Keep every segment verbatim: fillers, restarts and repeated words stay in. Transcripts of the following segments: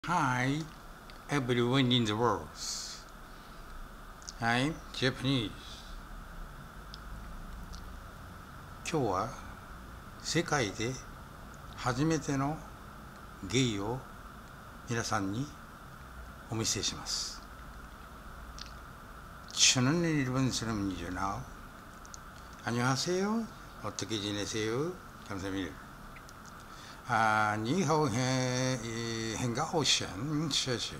Hi, everyone in the world. I'm Japanese. 今日は世界で初めてのゲイを皆さんにお見せします。저는 일본 사람이죠. now. 안녕하세요. 어떻게 지내세요? 감사합니다. 아, 니하오 행가 오션 셔시.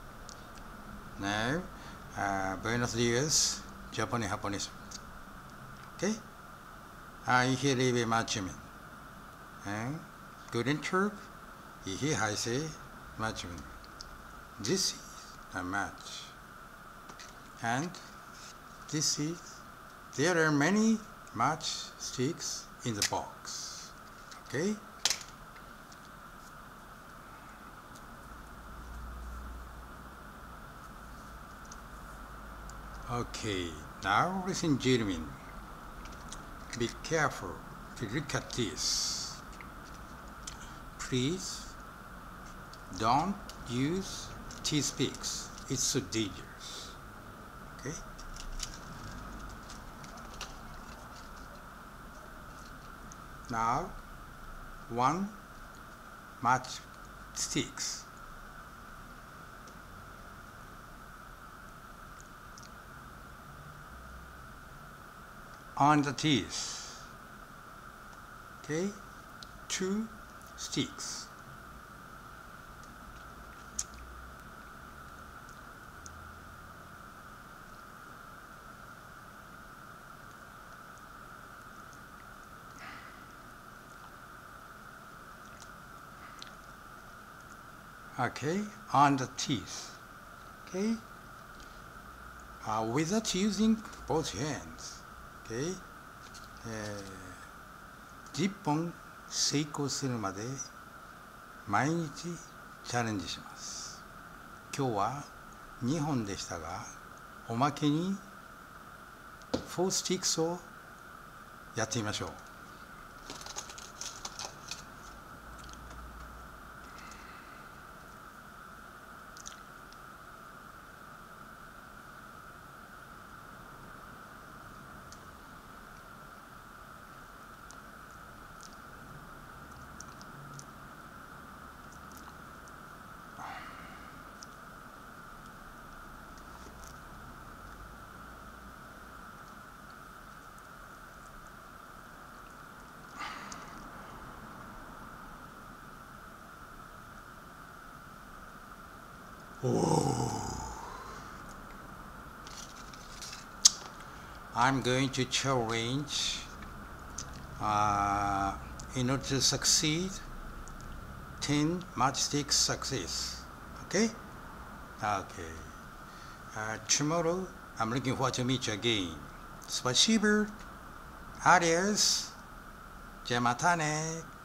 네. 아, buenos días. 자본의 하본에서. 오케이? 아, 이게 레베 맞추면. 예? Good in Turk. 이게 하이세 맞추면. This is a match. And this is, there are many matchsticks in the box. Okay? Okay, now ladies and gentlemen, be careful to look at this. Please don't use toothpicks. It's so dangerous. Okay? Now, one matchsticks. On the teeth. Okay? Two sticks. Okay, on the teeth. Okay? Uh, without using both hands. Okay? じゅっぽん成功するまで毎日チャレンジします。今日はにほんでしたが、おまけによんスティックスをやってみましょう。I'm going to challenge uh, in order to succeed ten matchstick success. Okay? Okay. Uh, tomorrow I'm looking forward to meet you again. Спасибо. Adios. Jamatane.